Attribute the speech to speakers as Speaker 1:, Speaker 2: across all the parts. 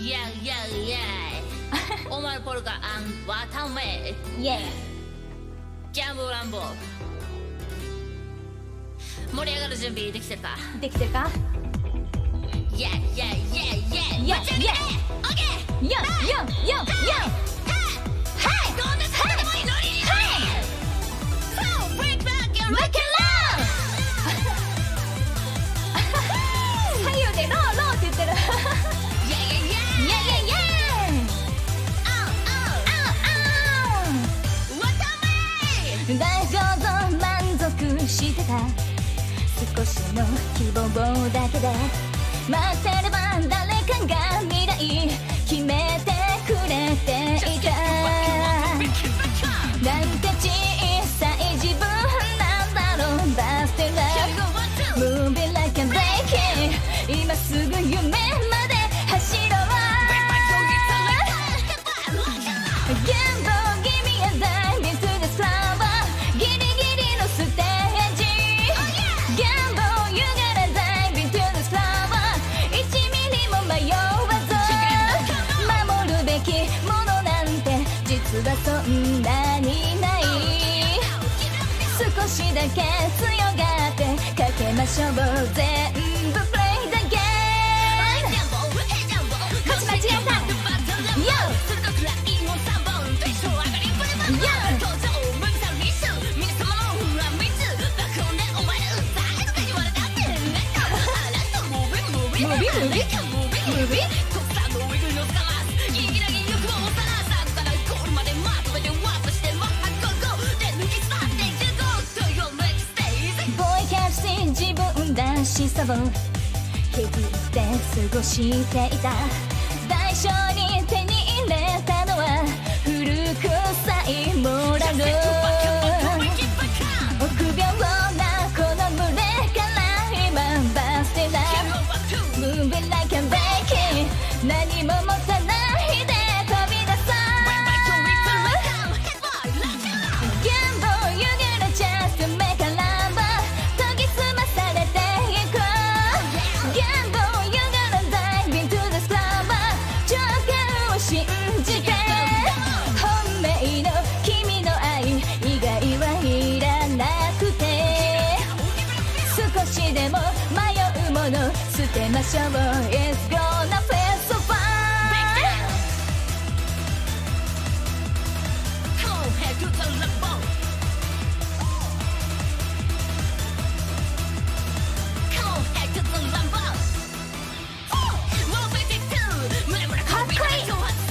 Speaker 1: オマルポルカワタメイエイギャンブルランボー盛り上がる準備できてるか
Speaker 2: できてるか
Speaker 1: イエイイエイイエイイエイイエイオッケーイエイ
Speaker 2: よよよよ
Speaker 1: はいどんなサイドもいいノリにはい So bring back your rock and roll
Speaker 2: 左右でローローって言ってる
Speaker 1: イエイイエイイエイイエイイエイ
Speaker 2: 大丈夫満足してた少しの希望だけで待ってれば誰かが未来決めてくれていたなんて小さい自分なんだろうバステラ Moving like a breaking 今すぐ夢まで走ろう現場そんなにない少しだけ強がってかけましょう全部プレイだけ勝ち間違えた YO!自分らしさを削って過ごしていた代償に手に入れたのは古臭いモラル臆病なこの群れから今バステラ Moving like a breaking 何も持たないで飛び出そう現場 You get a chance to make a loveでも迷うもの捨てましょう It's gonna feel so fine Come head to the level Come head to the level かっこいい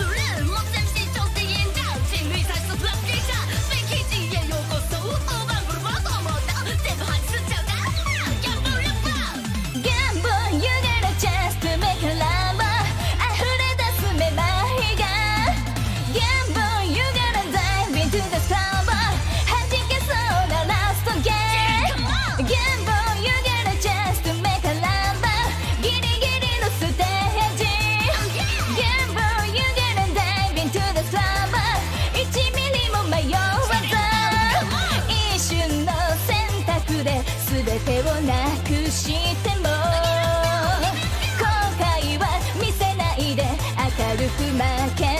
Speaker 2: 全てをなくしても後悔は見せないで明るく負け